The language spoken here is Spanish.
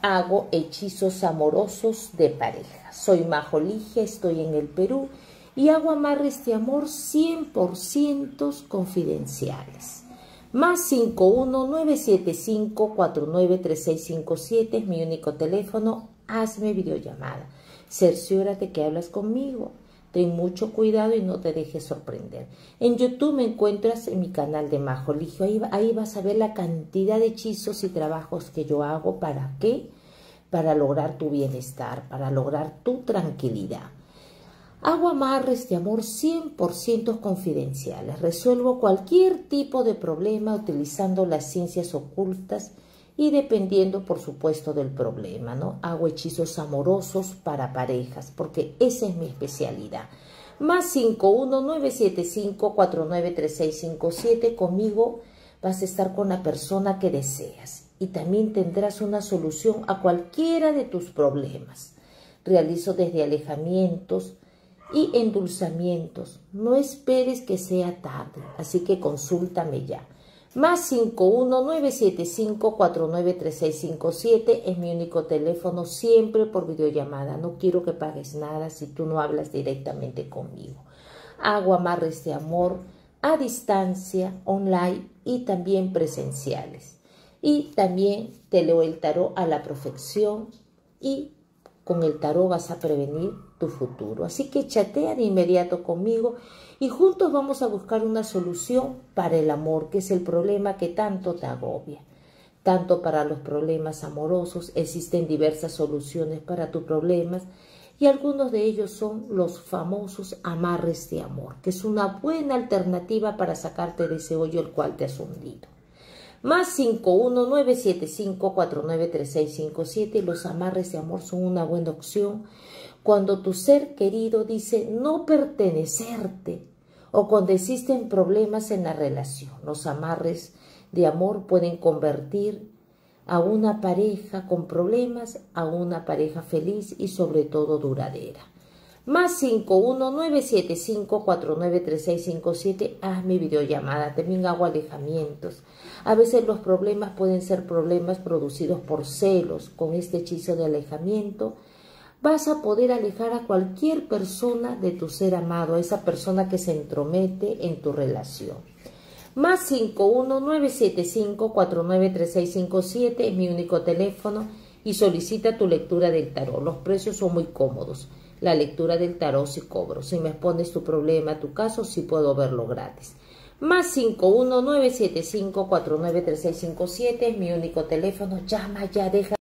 hago hechizos amorosos de pareja. Soy Majo Ligia, estoy en el Perú y hago amarres de amor 100% confidenciales. Más 51-975-493657 es mi único teléfono. Hazme videollamada. Cerciórate que hablas conmigo. Ten mucho cuidado y no te dejes sorprender. En YouTube me encuentras en mi canal de Majo Ligia. Ahí vas a ver la cantidad de hechizos y trabajos que yo hago. ¿Para qué? Para lograr tu bienestar, para lograr tu tranquilidad. Hago amarres de amor 100% confidenciales. Resuelvo cualquier tipo de problema utilizando las ciencias ocultas y dependiendo, por supuesto, del problema, ¿no? Hago hechizos amorosos para parejas, porque esa es mi especialidad. Más 51-975-493657. Conmigo vas a estar con la persona que deseas y también tendrás una solución a cualquiera de tus problemas. Realizo desde alejamientos y endulzamientos. No esperes que sea tarde, así que consúltame ya. Más 51-975-493657 es mi único teléfono, siempre por videollamada. No quiero que pagues nada si tú no hablas directamente conmigo. Hago amarres de amor a distancia, online y también presenciales. Y también te leo el tarot a la perfección y con el tarot vas a prevenir tu futuro. Así que chatea de inmediato conmigo y juntos vamos a buscar una solución para el amor, que es el problema que tanto te agobia. Tanto para los problemas amorosos existen diversas soluciones para tus problemas y algunos de ellos son los famosos amarres de amor, que es una buena alternativa para sacarte de ese hoyo el cual te has hundido. Más 51-975-493657. Los amarres de amor son una buena opción cuando tu ser querido dice no pertenecerte o cuando existen problemas en la relación. Los amarres de amor pueden convertir a una pareja con problemas a una pareja feliz y sobre todo duradera. Más 51-975-493657. Haz mi videollamada. También hago alejamientos. A veces los problemas pueden ser problemas producidos por celos. Con este hechizo de alejamiento vas a poder alejar a cualquier persona de tu ser amado, a esa persona que se entromete en tu relación. Más 51-975-493657 es mi único teléfono y solicita tu lectura del tarot. Los precios son muy cómodos. La lectura del tarot sí cobro. Si me expones tu problema, tu caso, sí puedo verlo gratis. Más 51-975-493657 es mi único teléfono. Llama ya, deja.